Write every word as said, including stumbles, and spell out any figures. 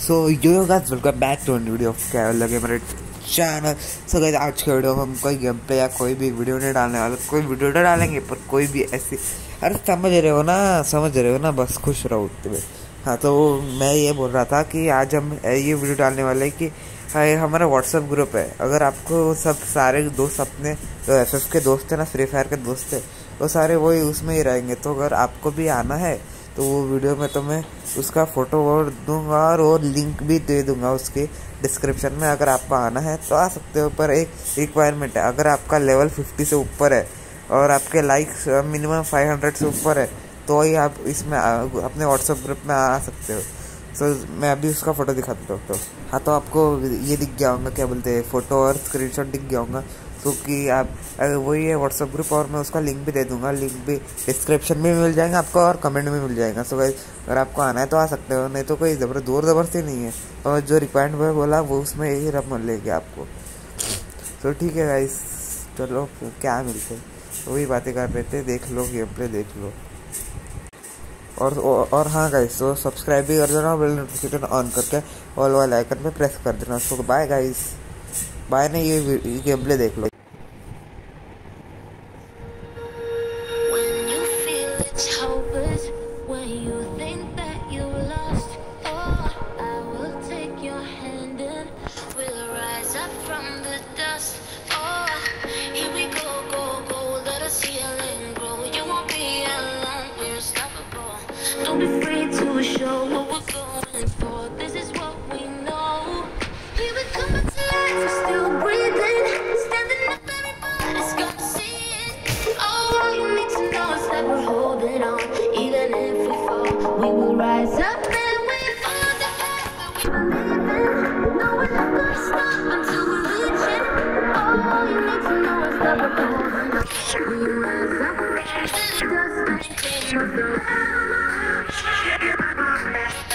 So yo guys welcome back to video. क्या लगे मेरे चैनल। सो गाइस आज के वीडियो में हम कोई गेम प्ले या कोई भी वीडियो नहीं डालने वाले, कोई वीडियो तो डालेंगे पर कोई भी ऐसी, अरे समझ रहे हो ना, समझ रहे हो ना, बस खुश रहो तुम्हें। हाँ तो मैं ये बोल रहा था कि आज हम ये वीडियो डालने वाले हैं कि हाय हमारा व्हाट्सअप ग्रुप है। अगर आपको सब सारे दोस्त अपने जो एफ एफ के दोस्त हैं ना, फ्री फायर के दोस्त हैं, वो सारे वही उसमें ही रहेंगे। तो अगर आपको भी आना है तो वो वीडियो में तो मैं उसका फ़ोटो और दूंगा और वो लिंक भी दे दूंगा उसके डिस्क्रिप्शन में। अगर आपको आना है तो आ सकते हो, पर एक रिक्वायरमेंट है, अगर आपका लेवल फिफ्टी से ऊपर है और आपके लाइक्स मिनिमम फाइव हंड्रेड से ऊपर है तो ही आप इसमें अपने व्हाट्सएप ग्रुप में आ सकते हो। सो so, मैं अभी उसका फ़ोटो दिखा देता हूँ। तो हाँ तो आपको ये दिख गया होगा, क्या बोलते हैं, फ़ोटो और स्क्रीनशॉट दिख गया होगा। तो कि आप वही है व्हाट्सएप ग्रुप, और मैं उसका लिंक भी दे दूंगा। लिंक भी डिस्क्रिप्शन में मिल जाएगा आपको और कमेंट में मिल जाएगा। सो गाइस अगर आपको आना है तो आ सकते हो, नहीं तो कोई ज़बर दूर ज़बरदस्ती नहीं है। और जो रिक्वायरमेंट बोला वो उसमें यही रब लेंगे आपको। तो ठीक है गाइस, चलो क्या मिलते हैं, वही बातें कर रहे थे। देख लो गेम प्ले, देख लो। और और हाँ गाइस, तो सब्सक्राइब भी कर देना, बेल नोटिफिकेशन ऑन करके ऑल वाले आइकन पे प्रेस कर देना। सो बाय गाइस, बाय ने ये गेम प्ले देख लो। Don't be afraid to show what we're going for. This is what we know. Here we come back to life. We're still breathing, standing up. Everybody's gonna see it. All you need to know is that we're holding on. Even if we fall, we will rise up and we follow the path that we believe in. No, we're not gonna stop until we reach it. All you need to know is that we're holding on. We will rise up and just maintain the